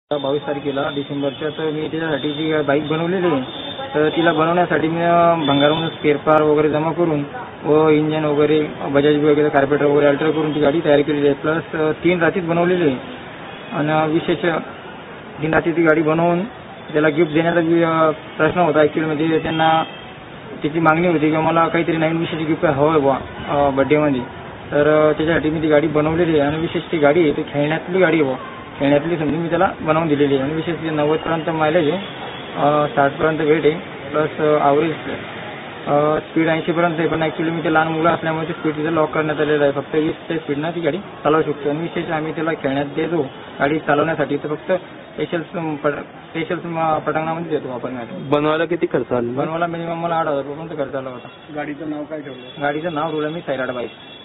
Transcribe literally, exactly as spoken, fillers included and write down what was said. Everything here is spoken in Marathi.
बावीस तारखेला डिसेंबरच्या तर मी त्याच्यासाठी जी बाईक बनवलेली आहे तर तिला बनवण्यासाठी मी भंगारहून स्पेअर पार्ट वगैरे जमा करून व इंजन वगैरे बजाज वगैरे कार्पेटर वगैरे अल्टर करून ती गाडी तयार केलेली आहे. प्लस तीन रातीत बनवलेली आहे आणि विशेष तीन राती ती गाडी बनवून त्याला गिफ्ट देण्याचा प्रश्न होता. ॲक्च्युली म्हणजे त्यांना त्याची मागणी होती की मला काहीतरी नवीन विशेष गिफ्ट हवं आहे बुवा बड्डेमध्ये. तर त्याच्यासाठी मी ती गाडी बनवलेली आहे आणि विशेष ती गाडी आहे ती खेळण्यातली गाडी आहे बुवा. खेळण्यातली समजून मी त्याला बनवून दिलेली आहे आणि विशेष नव्वदपर्यंत मायलेज आहे, साठपर्यंत वेट आहे, प्लस ॲव्हरेज स्पीड ऐंशीपर्यंत आहे. पण ॲक्च्युली मी ते लहान मुलं असल्यामुळे ते स्पीड तिथं लॉक करण्यात आलेलं आहे. फक्त वीसच्या स्पीडनं ती गाडी चालवू शकतो आणि विशेष आम्ही त्याला खेळण्यात देतो गाडी चालवण्यासाठी. तर फक्त स्पेशल स्पेशल पटांगणामध्ये देतो आपण. बनवायला किती खर्च आला? बनवायला मिनिमम मला आठ हजार रुपये खर्च आला होता. गाडीचं नाव काय ठेवलं? गाडीचं नाव रुळमी सैराट बाईक.